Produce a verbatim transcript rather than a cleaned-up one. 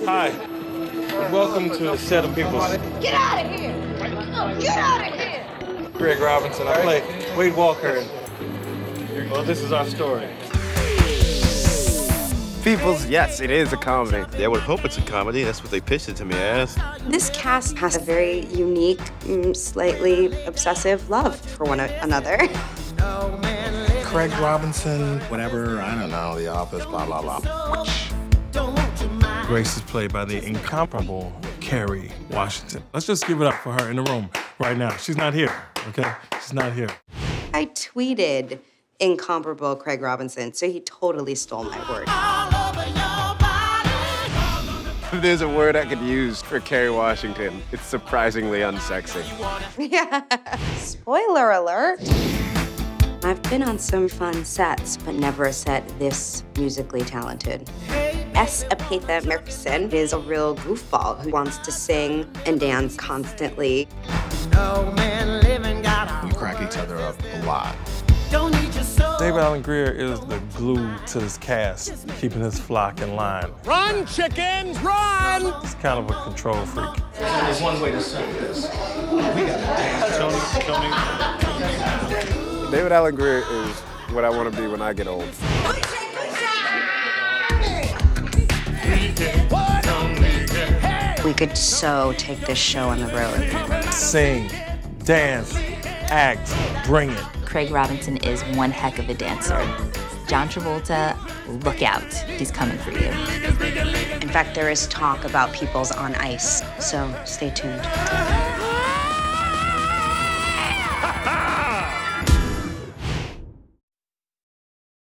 Hi. Welcome to the set of Peeples. Get out of here! Get out of here! Greg Robinson. I play Wade Walker. Well, this is our story. Peeples, yes, it is a comedy. They would hope it's a comedy. That's what they pitched it to me as. This cast has a very unique, slightly obsessive love for one another. Craig Robinson, whatever, I don't know, The Office, blah, blah, blah. Grace is played by the incomparable Kerry Washington. Let's just give it up for her in the room right now. She's not here, okay? She's not here. I tweeted incomparable Craig Robinson, so he totally stole my word. If there's a word I could use for Kerry Washington, it's surprisingly unsexy. Yeah. Spoiler alert. I've been on some fun sets, but never a set this musically talented. S. Epatha Merkerson is a real goofball who wants to sing and dance constantly. We crack each other up a lot. David Allen Grier is the glue to this cast, keeping his flock in line. Run, chickens, run! He's kind of a control freak. There's one way to sing this. We gotta dance. Tony, Tony. David Allen Grier is what I want to be when I get old. We could so take this show on the road. Sing, dance, act, bring it. Craig Robinson is one heck of a dancer. John Travolta, look out. He's coming for you. In fact, there is talk about Peeples on ice, so stay tuned.